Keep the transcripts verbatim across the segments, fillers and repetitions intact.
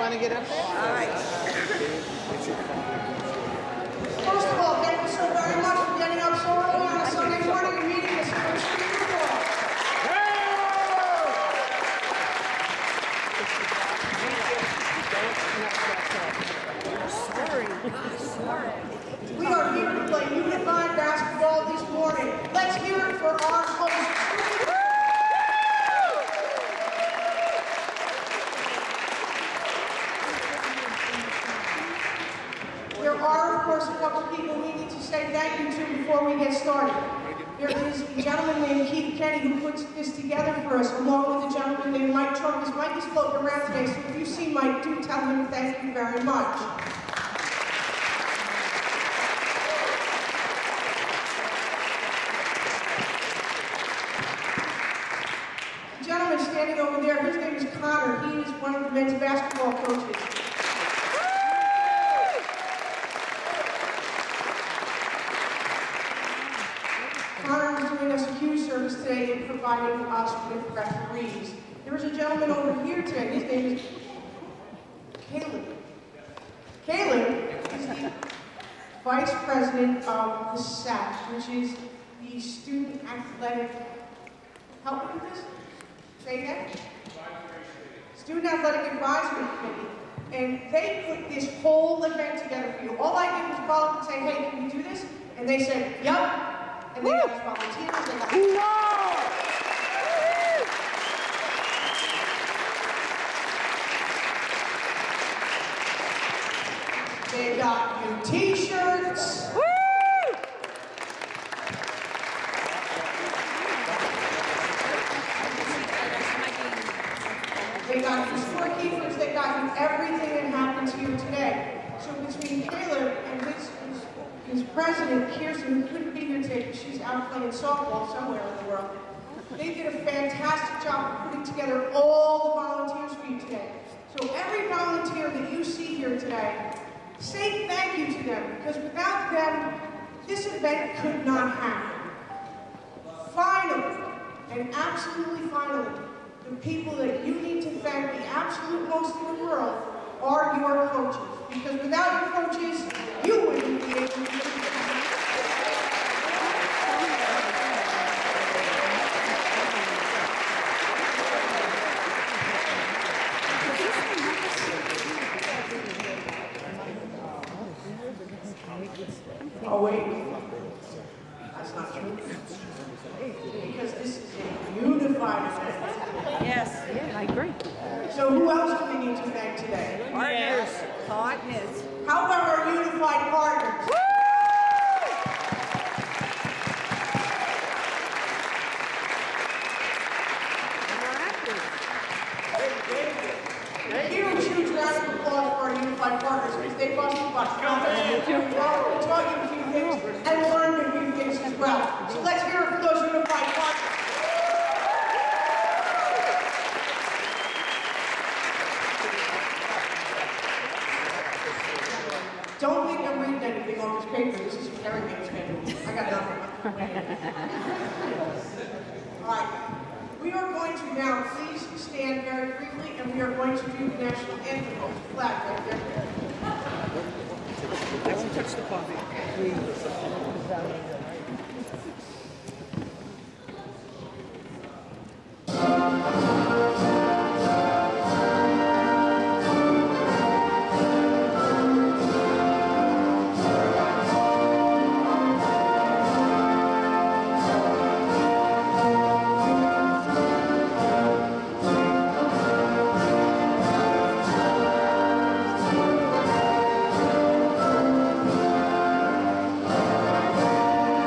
want to get up there? All right. First of all, thank you so very much for getting up so early on a Sunday morning and meeting us here in Streeterville. We are here to play unified basketball this morning. Let's hear it for our host. There are, of course, a couple people we need to say thank you to before we get started. There is a gentleman named Keith Kenny who puts this together for us, along with a gentleman named Mike Trump. His Mike is floating around today, so if you see Mike, do tell him thank you very much. The gentleman standing over there, his name is Connor. He is one of the men's basketball coaches. Connor is doing us a huge service today in providing us with referees. There is a gentleman over here today. His name is Caleb. Caleb is the vice president of the S A C, which is the Student Athletic. Help me with this? Say again? Student Athletic Advisory Committee. And they put this whole event together for you. All I did was call up and say, hey, can we do this? And they said, yup. And they got us volunteers. They got They got new t-shirts. They got you scorekeepers, they got you everything that happens here today. So between Caleb and his, his, his president, Kirsten, who couldn't be here today because she's out playing softball somewhere in the world, they did a fantastic job of putting together all the volunteers for you today. So every volunteer that you see here today, say thank you to them, because without them, this event could not happen. Finally, and absolutely finally, the people that you need to thank the absolute most in the world are your coaches. Because without your coaches, you wouldn't be able to do it. Oh wait, that's not true. Because this is a unified event. Yes, yeah, I agree. So who else do we need to thank today? Partners. Partners. How about our unified partners? Woo! Huge, huge round of applause for our unified partners because they bust the bus. Well, we taught you a few things and learned a few things as well. So let's hear it for those unified partners. Don't think I'm reading anything on this paper. This is very good paper. I got nothing. All right. We are going to now please stand very briefly, and we are going to do the national anthem on the flag right there. I won't touch the coffee. Thank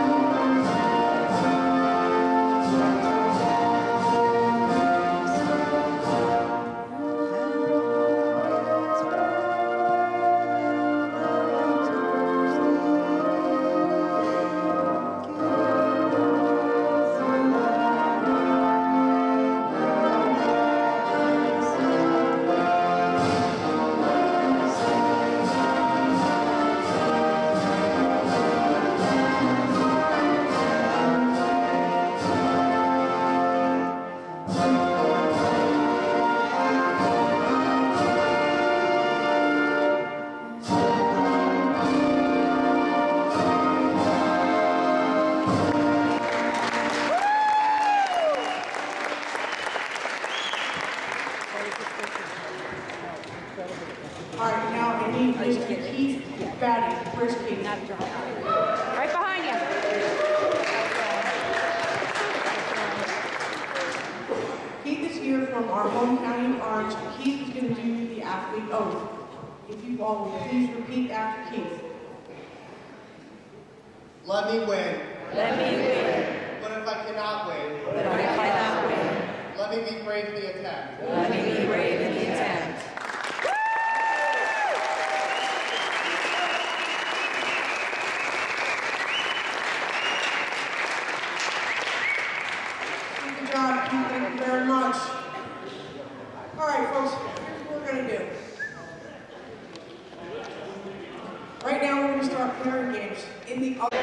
All right, now I need Mister Keith Batty. Where's Keith? Right behind you. Keith is here from our home county of Orange. Keith is going to do the athlete oath. If you all will please repeat after Keith. Let me win. Let me win. But if I cannot win, But if I cannot win, let me be brave in the attempt. let me be brave in the attempt. Good job, Keith. Thank you very much. All right, folks, here's what we're going to do. Right now, we're going to start pairing games. In the other.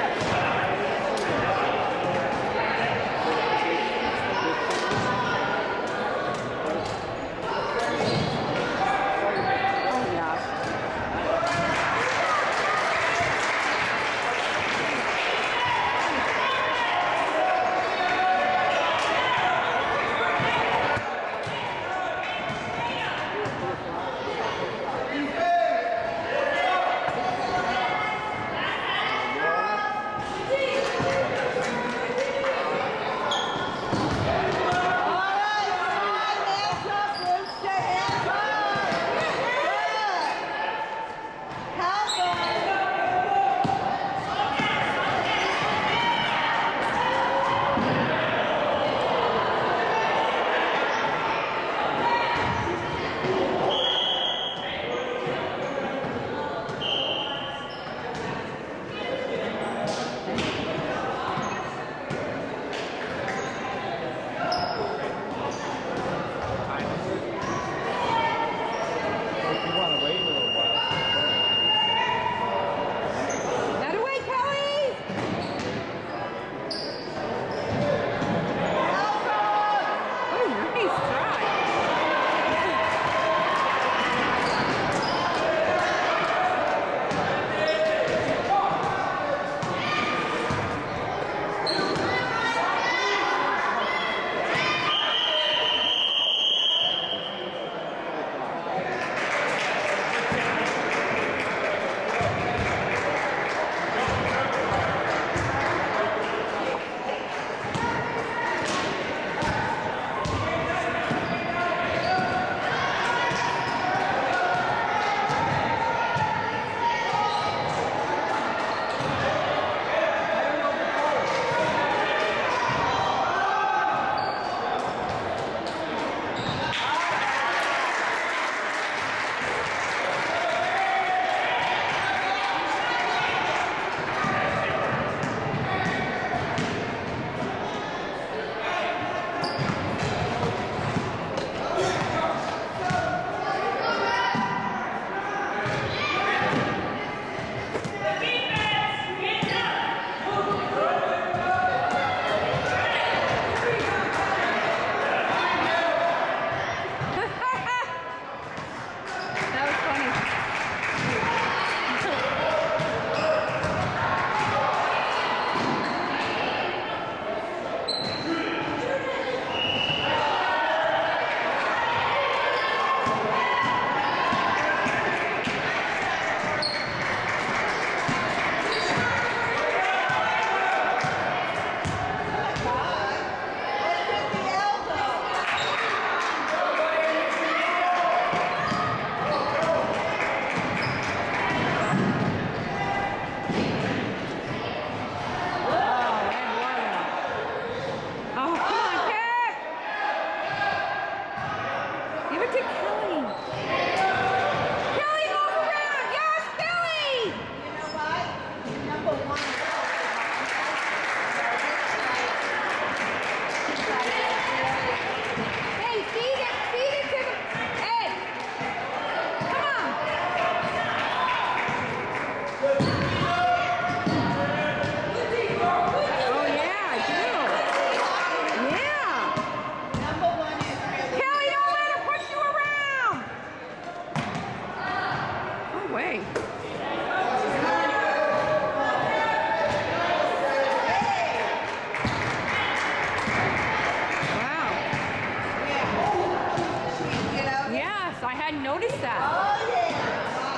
I hadn't noticed that. Oh, yeah.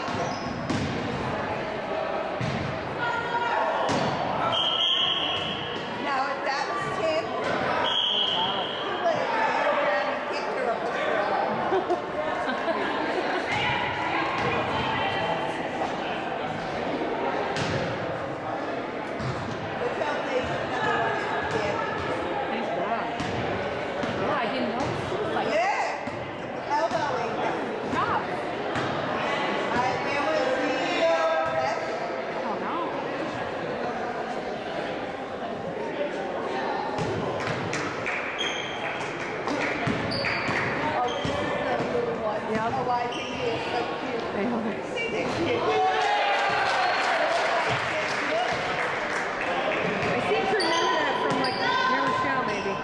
Now, if that was Tim, he would have gone around and kicked her up the floor. Look how they another one is dead. Thank God. Yeah, I didn't know. Like, Yeah, elbowing them. stop. I remember the uh, rest. Oh, no. Oh, this is the little one. Yep. Oh, I think it's so cute. I know it. They're cute. I seem to remember that from like Near Rochelle, maybe.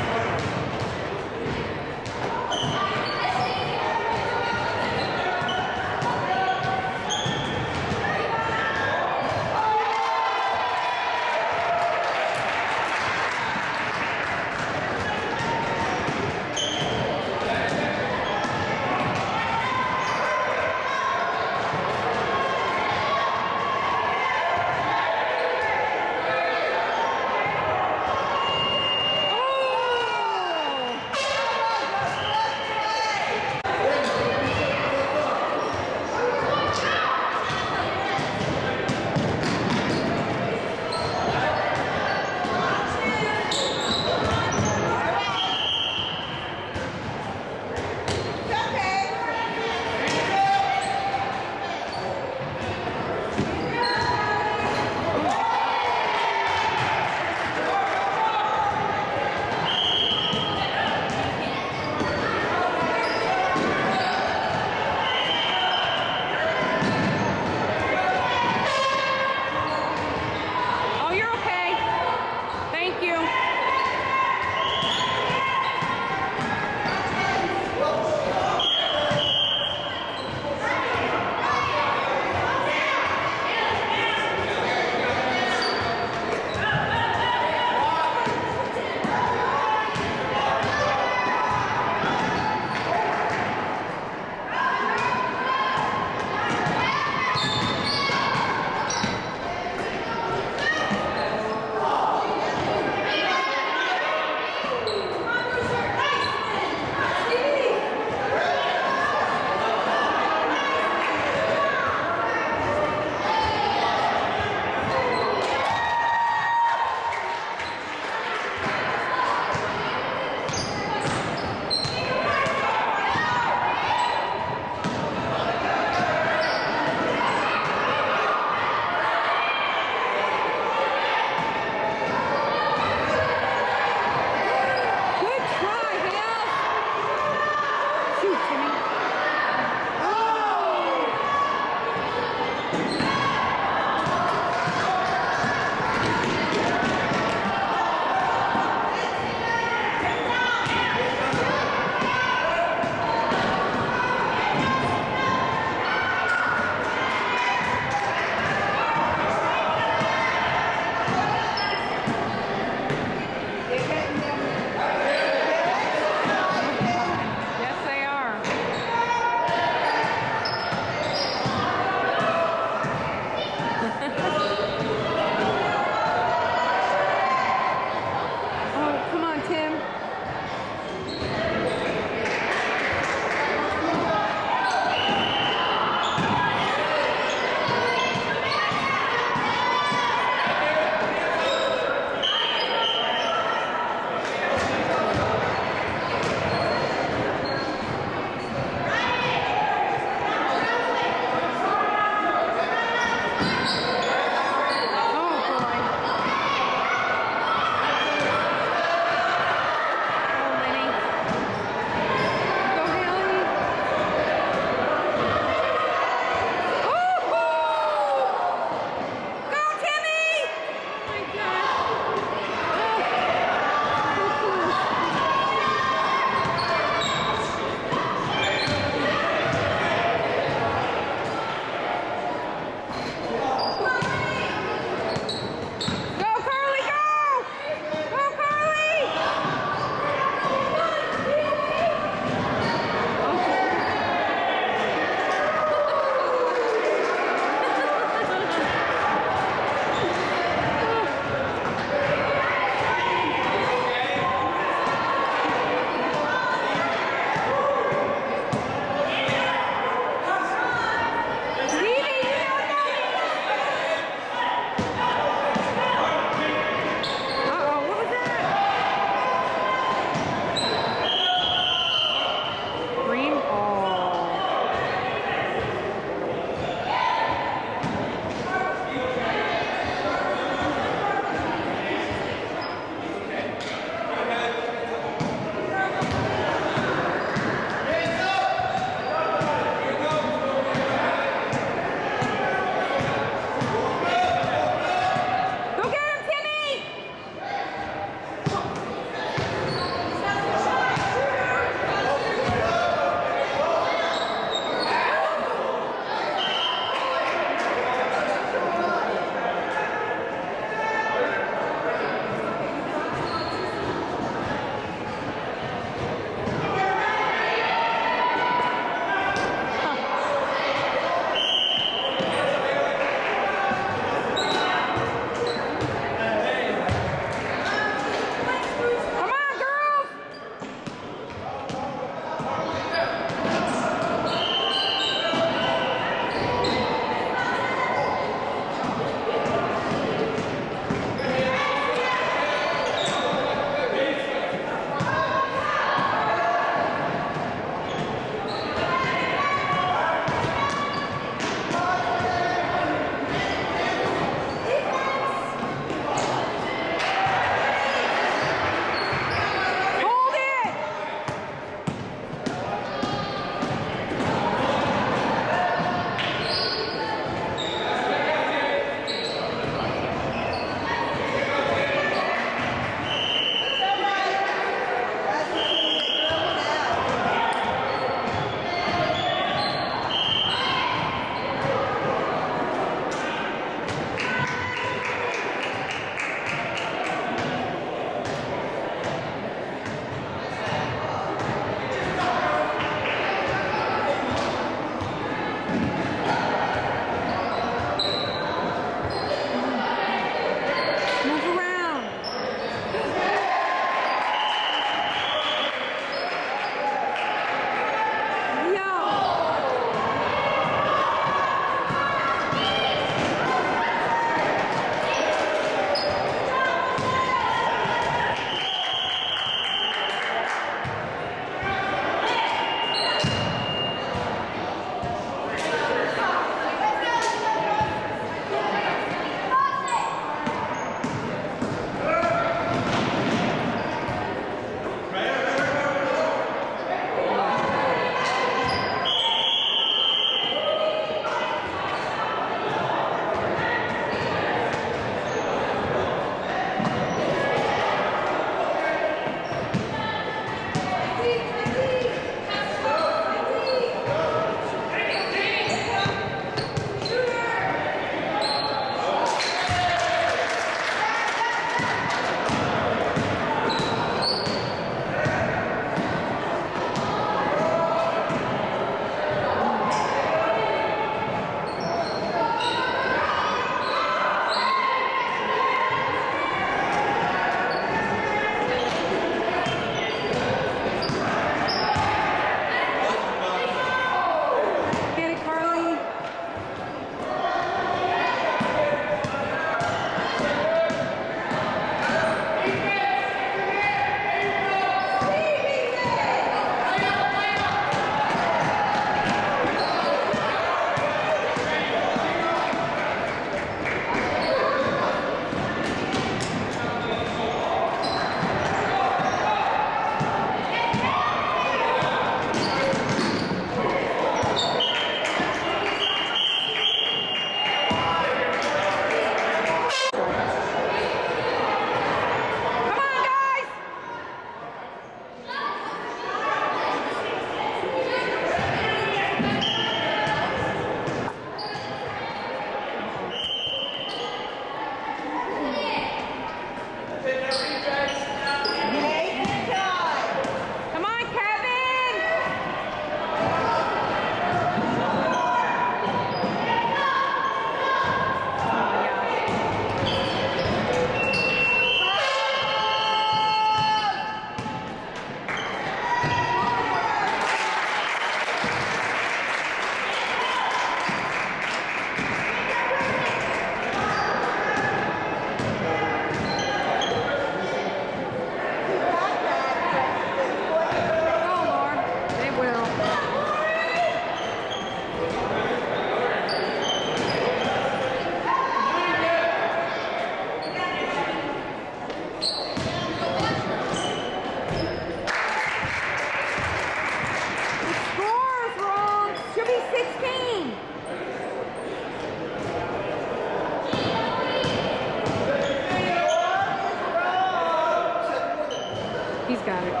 He's got it.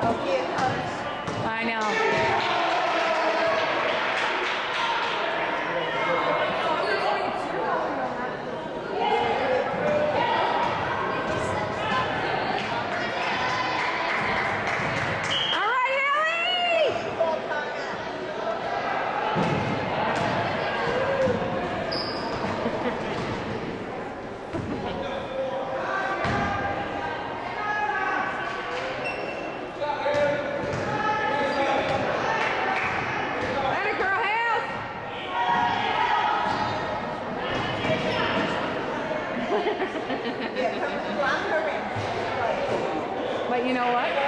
Oh, here it comes. I know. But you know what?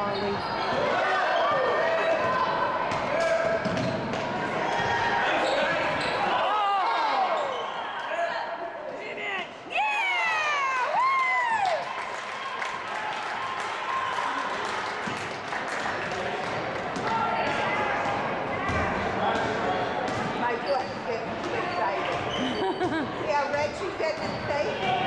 Harley. My foot's getting too excited. Yeah, Reggie's getting excited.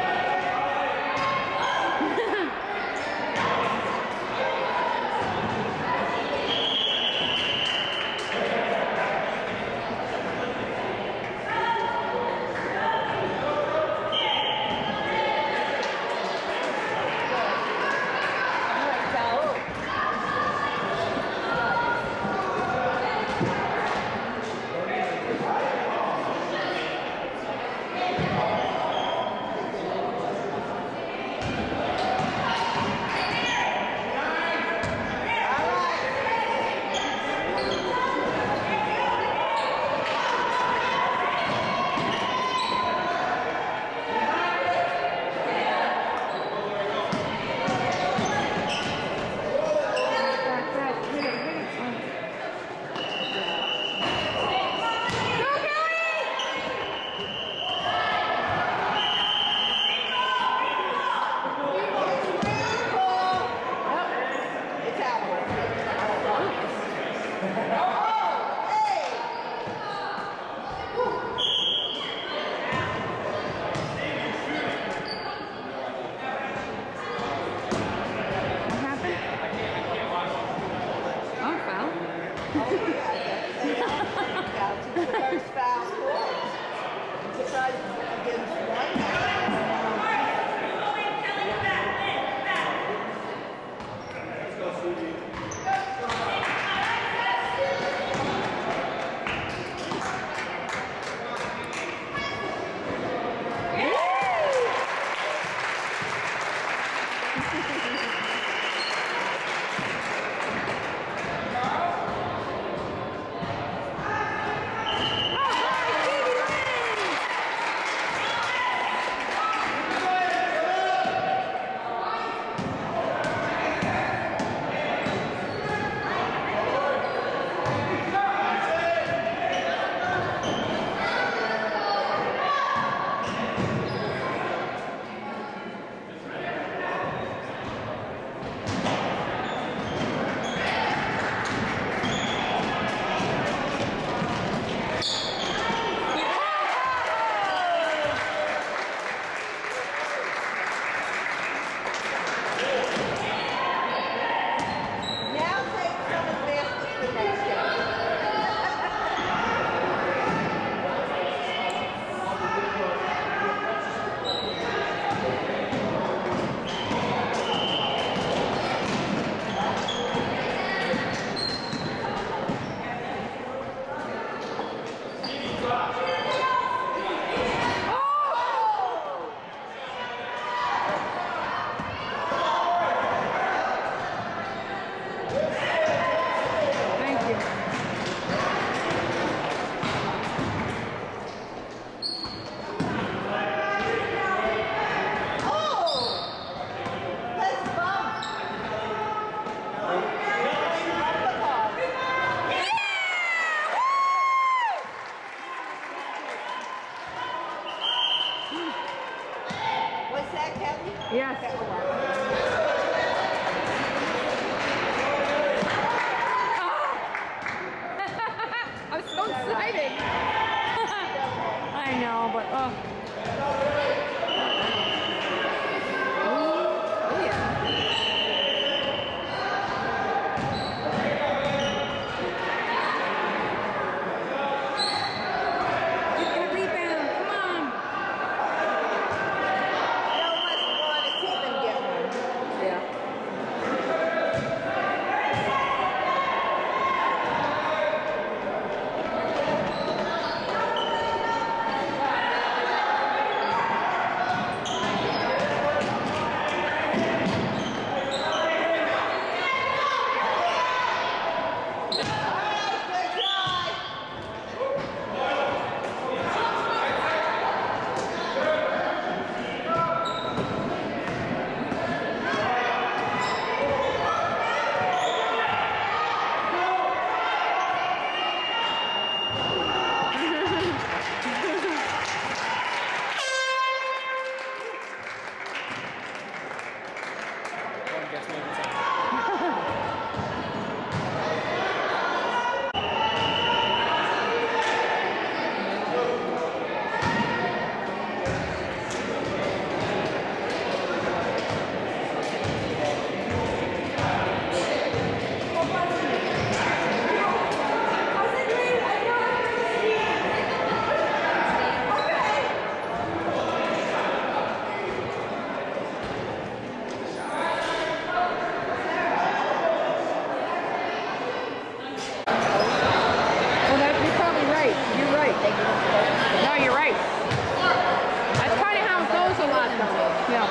No, you're right. That's kind of how it goes a lot, though. Yeah.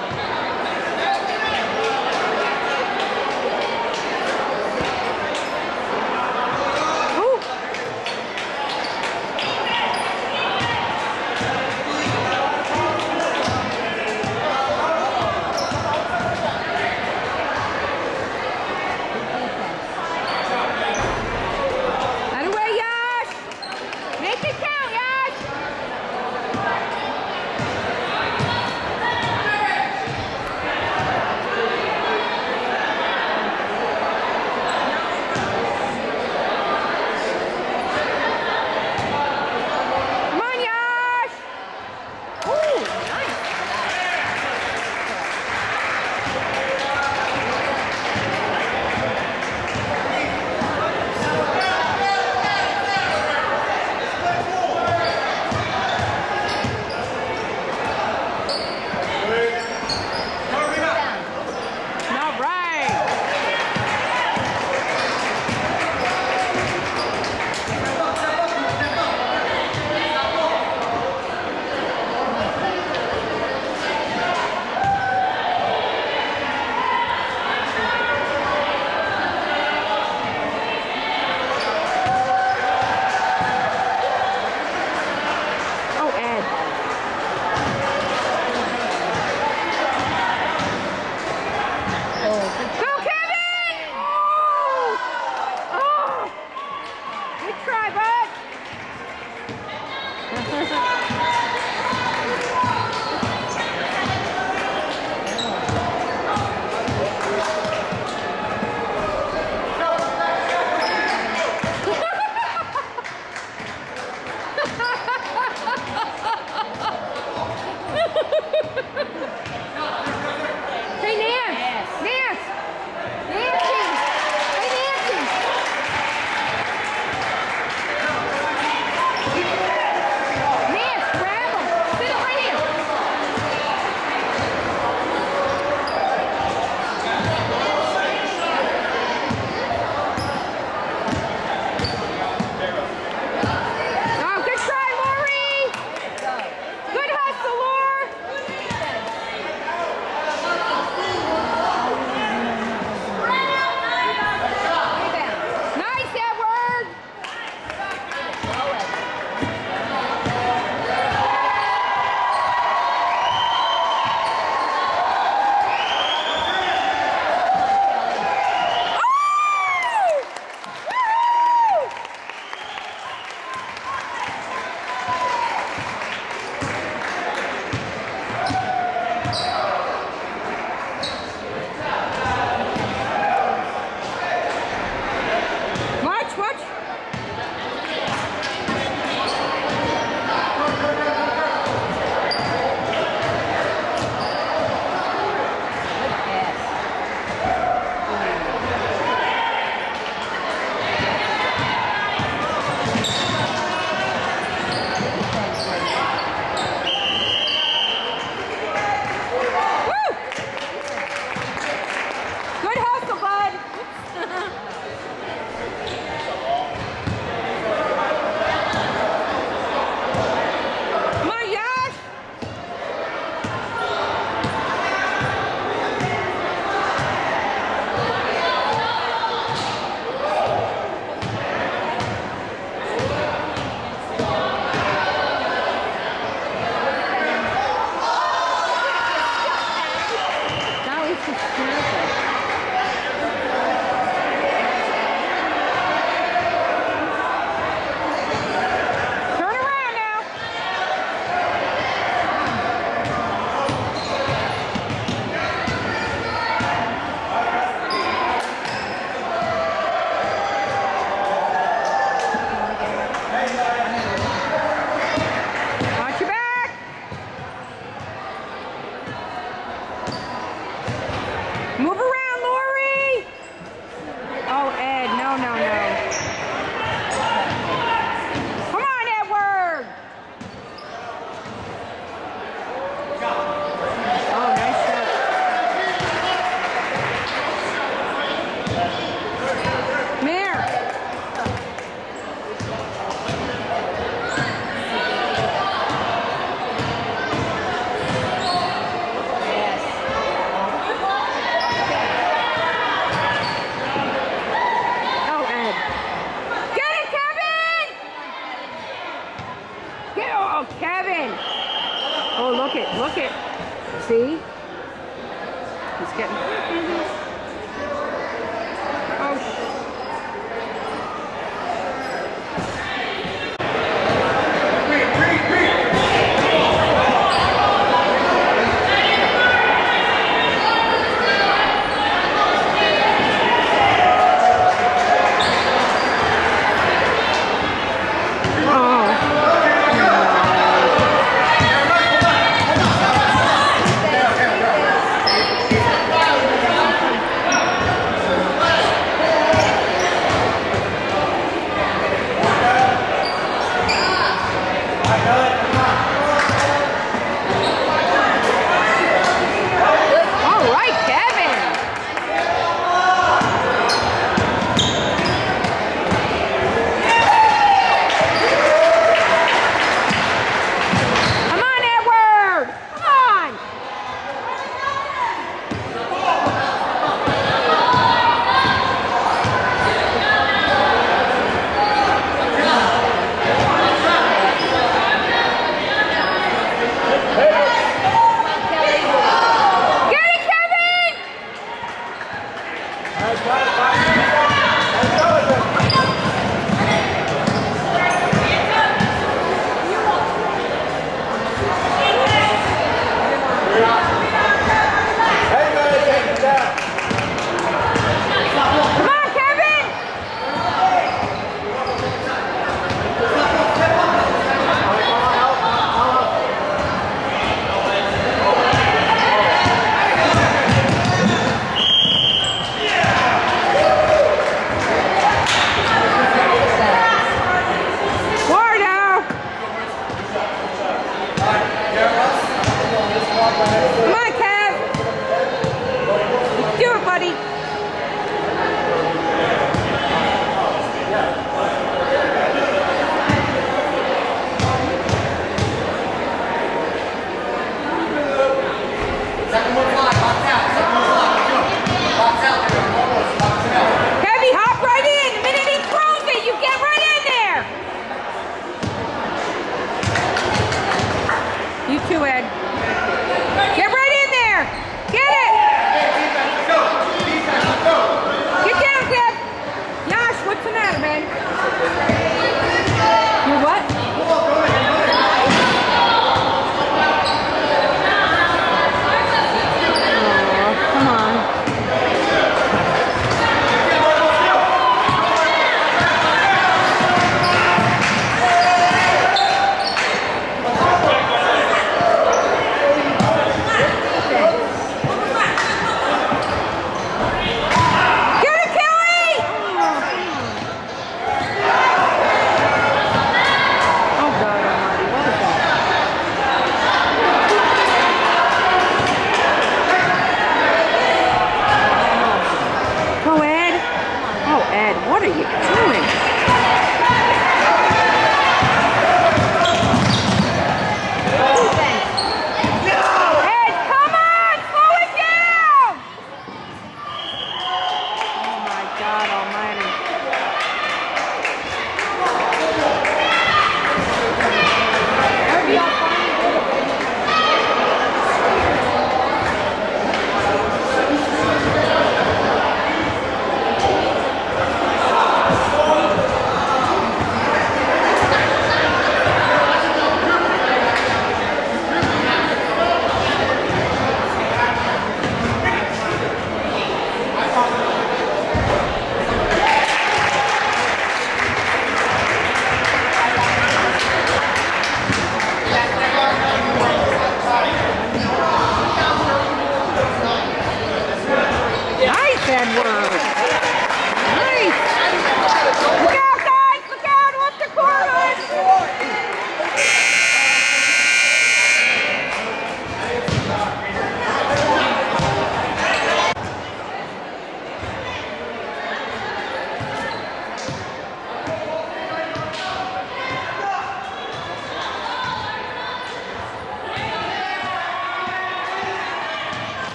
Ooh. Out of the way, Yash! Make it count, Yash! see? He's getting... Oh,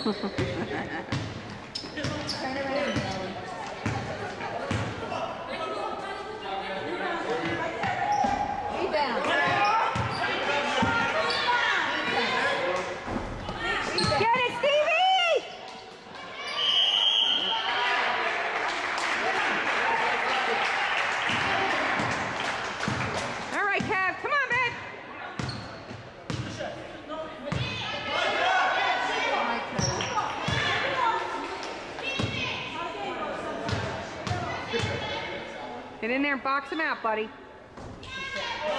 Turn around, Nelly. Rebound. Get it, Stevie! All right, Kev, come on, babe. Get in there and box him out, buddy. All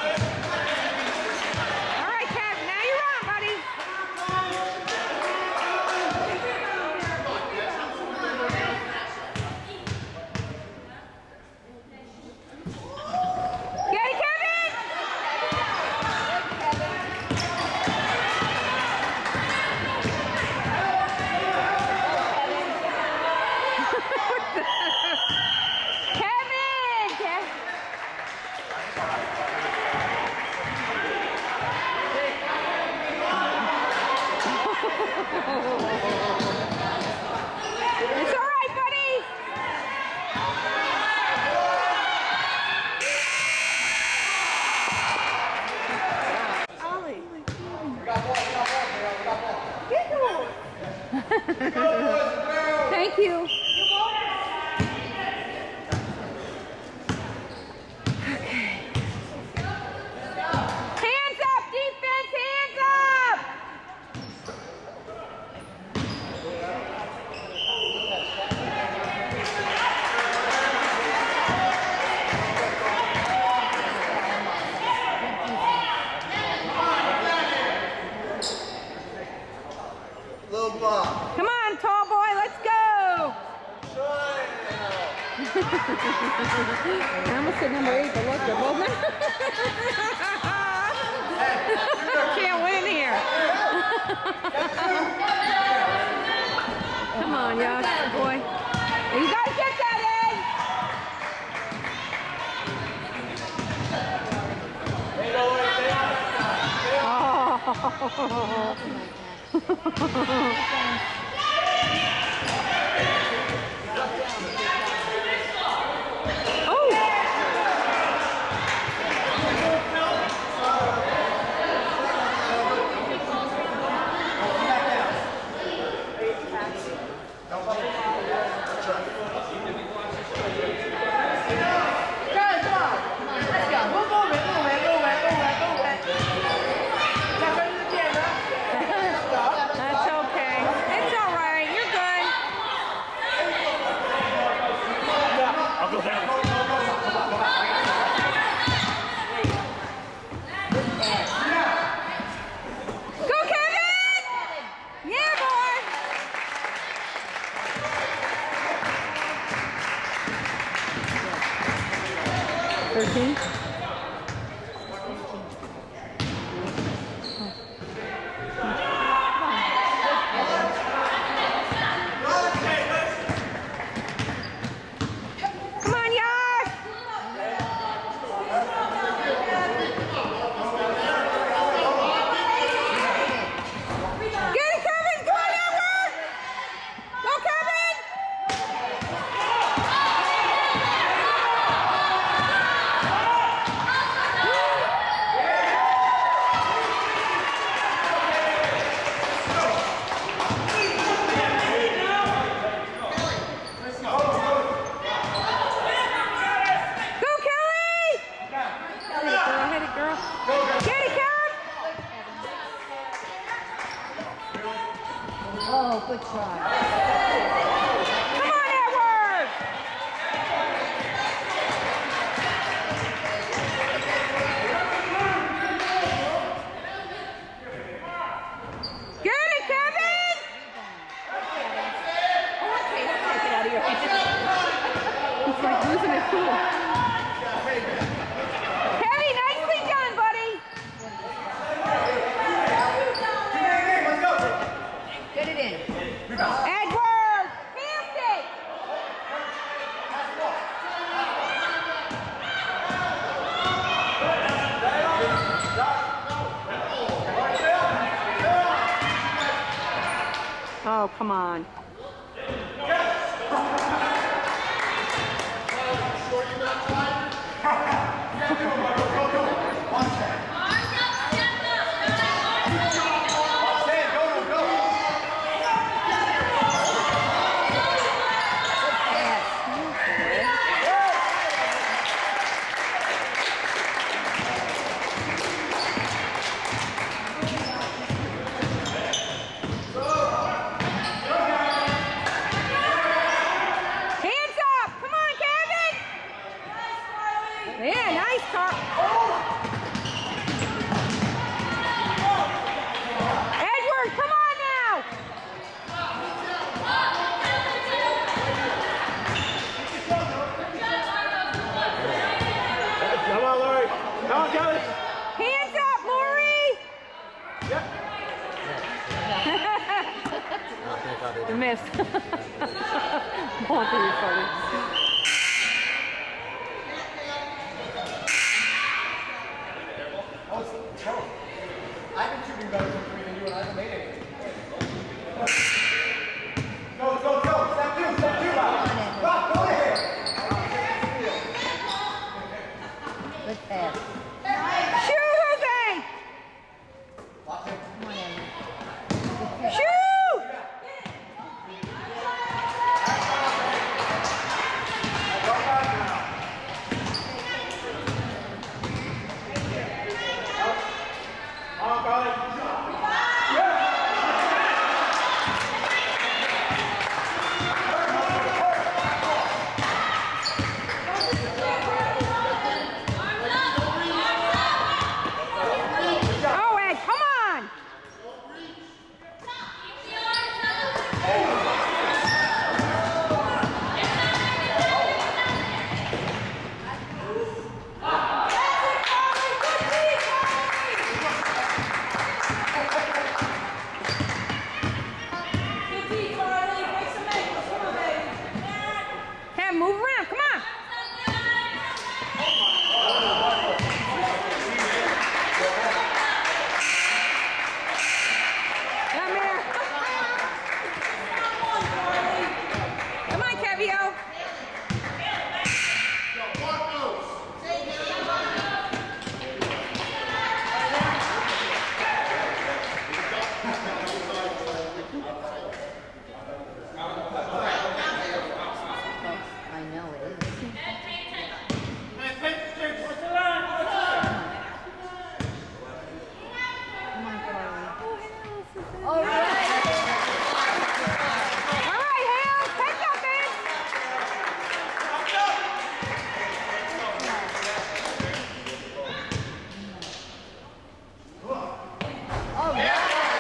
right, Kev, now you're on, buddy. Get it, Kevin! Kevin! Kev- It's all right, buddy. Ollie. Thank you. Okay. Hands up, defense, hands up! Little ball. Come on, tall boy, let's go! I almost said number eight, but look, they're both can't win here. Come on, Yosh, boy. You gotta get that in. Oh! That's okay. It's all right. You're good. I'll go down. Go, Kevin! Yeah, boy! Thirteen. Come on, Yash! Get it, Kevin! Come on, Edward! Go, Kevin! Go, Kelly! Hit it, girl. Hit it, girl. Get it, Kev! Oh, good try. Come on, Edward! Get it, Kevin! Okay, don't take it out of your hand. He's like losing his cool. Kevin, nicely done, buddy! Get it in. Edward! come on. You missed. Won't be funny. I've been shooting better from three than you, and I haven't made anything. Go, go, go! Step two, step two, Rob! Rob, go ahead! Good pass. Shoot, Jose! Watch him. Come on, Emma. Shoot! Move around, come on. Come here. Come on, Kevio. I know it is. All right. All right, Hale, catch up, man. All right.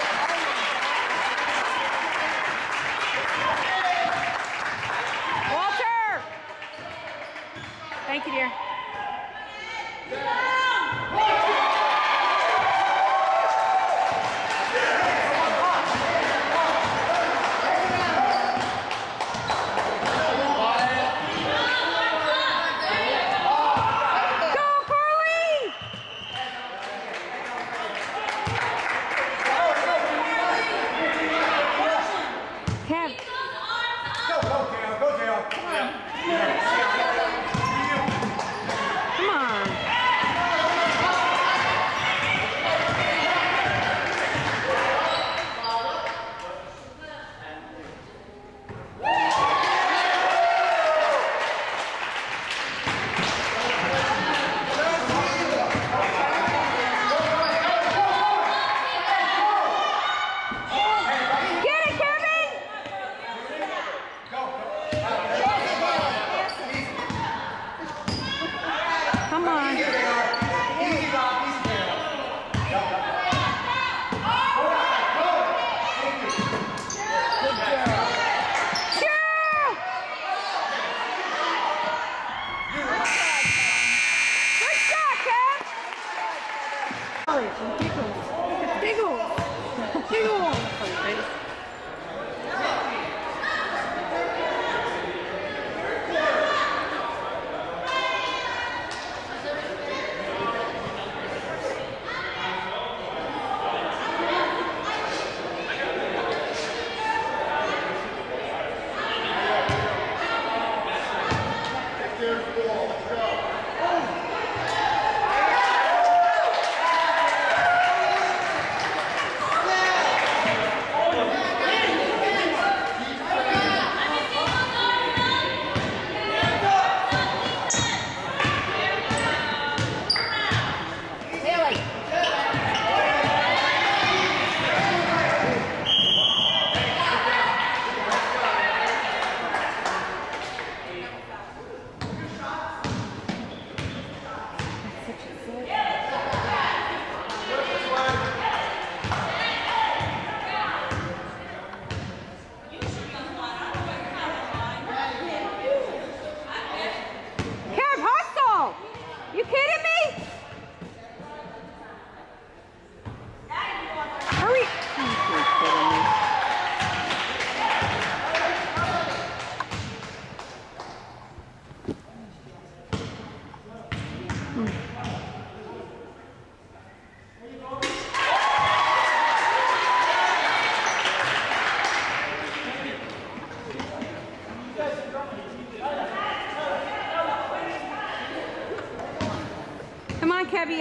Walter. Thank you, dear.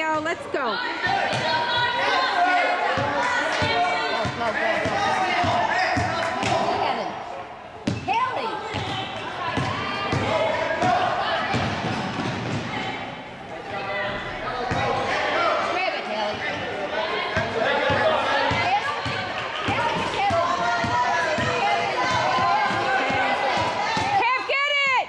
Leo. Let's go. Go, go, go, go. Kevin. Haley. Grab it, Haley. Kev, get it!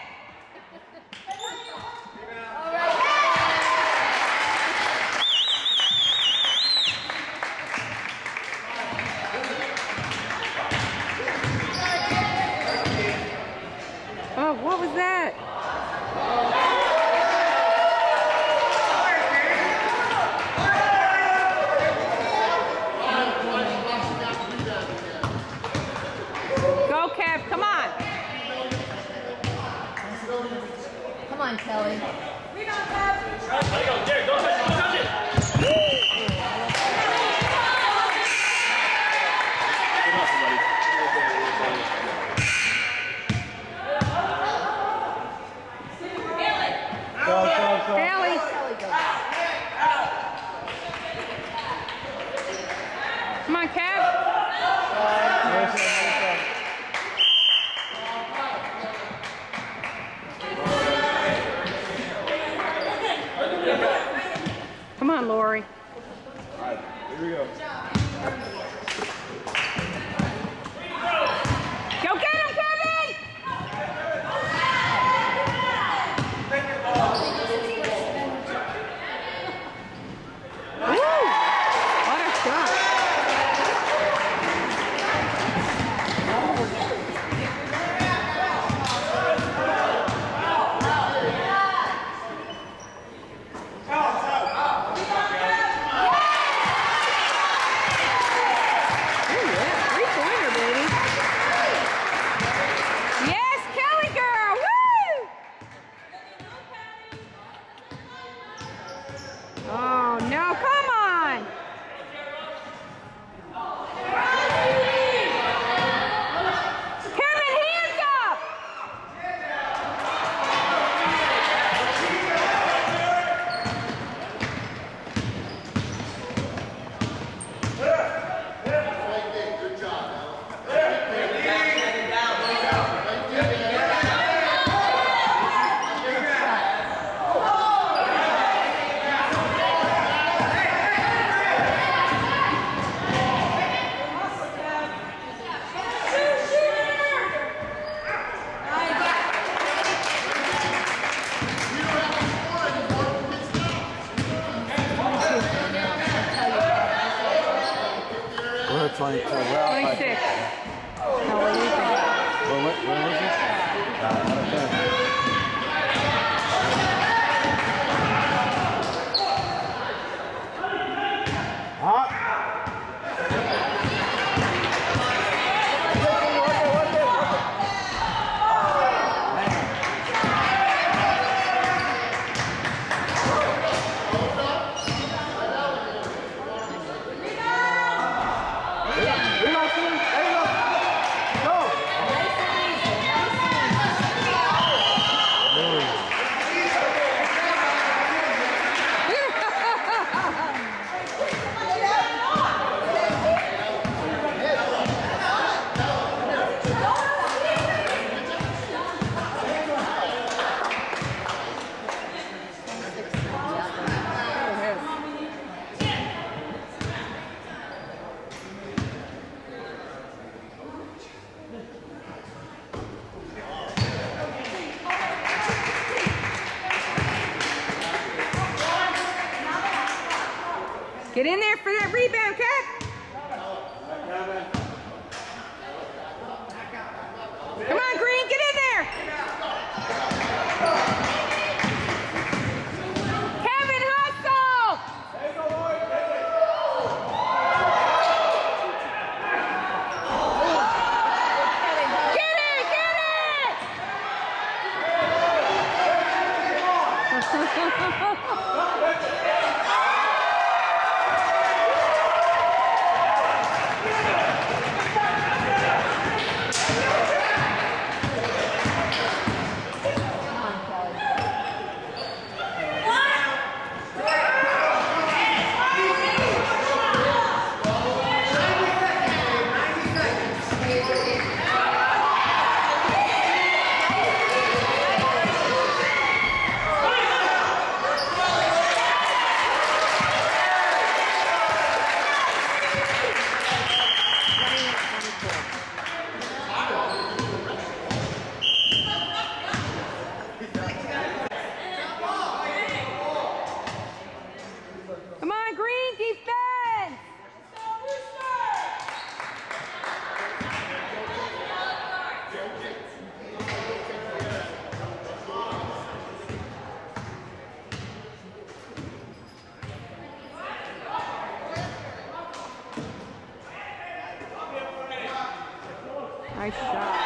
Oh, what was that? Go, Kev, come on. Come on, Kelly. There you go, Derek, don't touch it, don't touch it! Good hustle, buddy. Go, go, go. Haley. Kelly goes. Come on, Kev. Come on, Lori. All right, here we go. Go get him, Kevin! Woo! What a shot. Ooh, yeah, three-pointer, baby. Yes, Kelly girl! Woo! Oh, no, come on! Kevin, hands up! We're twenty-two. We're out by twenty-six. No, what do you think? Well, what, what was it? Uh, out of ten. Hot. Get in there for that rebound, Kev. Come on, Green, get in there. Kevin, hustle. Get it, get it. Nice shot.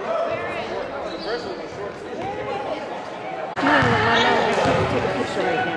Right now.